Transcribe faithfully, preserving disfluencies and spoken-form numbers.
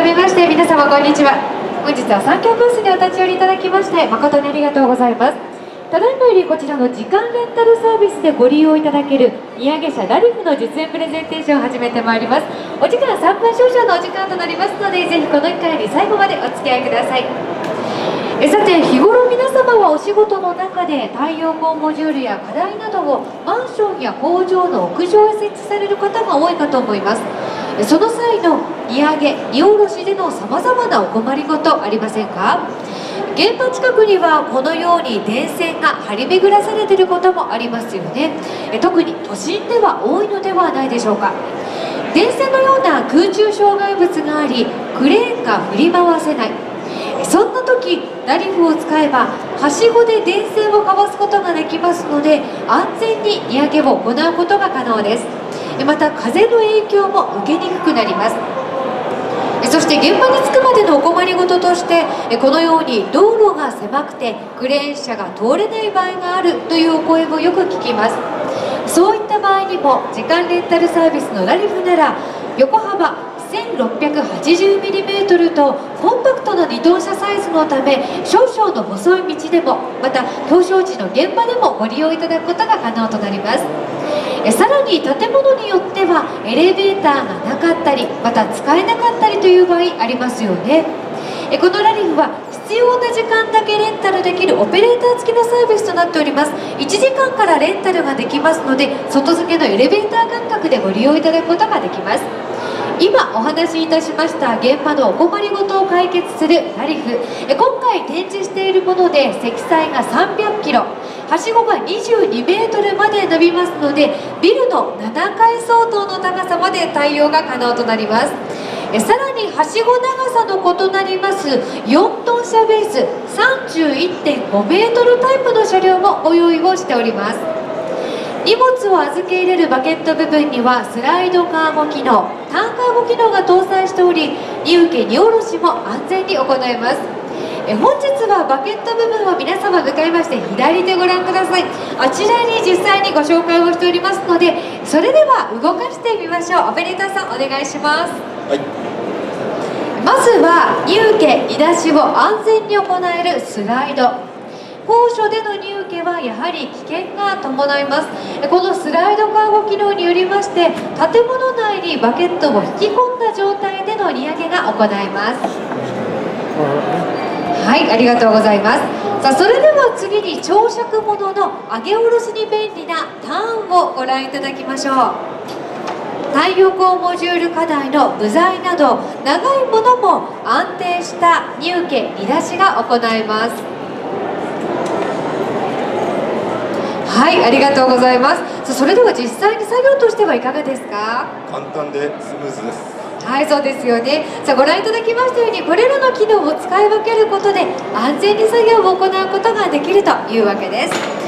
めまして皆様こんにちは。本日は三共ブースにお立ち寄りいただきまして誠にありがとうございます。ただいまよりこちらの時間レンタルサービスでご利用いただける荷揚げ車ラリフの実演プレゼンテーションを始めてまいります。お時間さんぷん少々のお時間となりますので、ぜひこの機会に最後までお付き合いください。えさて、日頃皆様はお仕事の中で太陽光モジュールや課題などをマンションや工場の屋上へ設置される方が多いかと思います。その際の荷揚げ、荷下ろしでのさまざまなお困りごとありませんか？現場近くにはこのように電線が張り巡らされていることもありますよね。特に都心では多いのではないでしょうか。電線のような空中障害物があり、クレーンが振り回せない、そんな時ラリフを使えばはしごで電線をかわすことができますので、安全に荷揚げを行うことが可能です。また風の影響も受けにくくなります。そして現場に着くまでのお困りごととして、このように道路が狭くてクレーン車が通れない場合があるというお声をよく聞きます。そういった場合にも時間レンタルサービスのラリフなら横幅せんろっぴゃくはちじゅうミリメートル とコンパクトなにトン車サイズのため、少々の細い道でもまた表彰地の現場でもご利用いただくことが可能となります。さらに建物によってはエレベーターがなかったり、また使えなかったりという場合ありますよね。このラリフは必要な時間だけレンタルできるオペレーター付きのサービスとなっております。いちじかんからレンタルができますので、外付けのエレベーター感覚でご利用いただくことができます。今お話しいたしました現場のお困りごとを解決するラリフ、今回展示しているもので積載がさんびゃくキロ、はしごがにじゅうにメートルまで伸びますので、ビルのななかい相当の高さまで対応が可能となります。さらにはしご長さの異なりますよんトン車ベース さんじゅういってんごメートルタイプの車両もご用意をしております。荷物を預け入れるバケット部分にはスライドカーゴ機能、ターンカーゴ機能が搭載しており、荷受け荷下ろしも安全に行えます。え本日はバケット部分を皆様向かいまして左手ご覧ください。あちらに実際にご紹介をしておりますので、それでは動かしてみましょう。オペレーターさんお願いします。 はい、 まずは荷受け荷出しを安全に行えるスライド。高所での荷受けはやはり危険が伴います。このスライドカーゴ機能によりまして、建物内にバケットを引き込んだ状態での荷揚げが行えます。はい、ありがとうございます。さあ、それでは次に長尺ものの上げ下ろしに便利なターンをご覧いただきましょう。太陽光モジュール課題の部材など長いものも安定した荷受け荷出しが行えます。はい、ありがとうございます。それでは実際に作業としてはいかがですか？ 簡単でスムーズです。 はい、そうですよね。さあ、ご覧いただきましたように、これらの機能を使い分けることで安全に作業を行うことができるというわけです。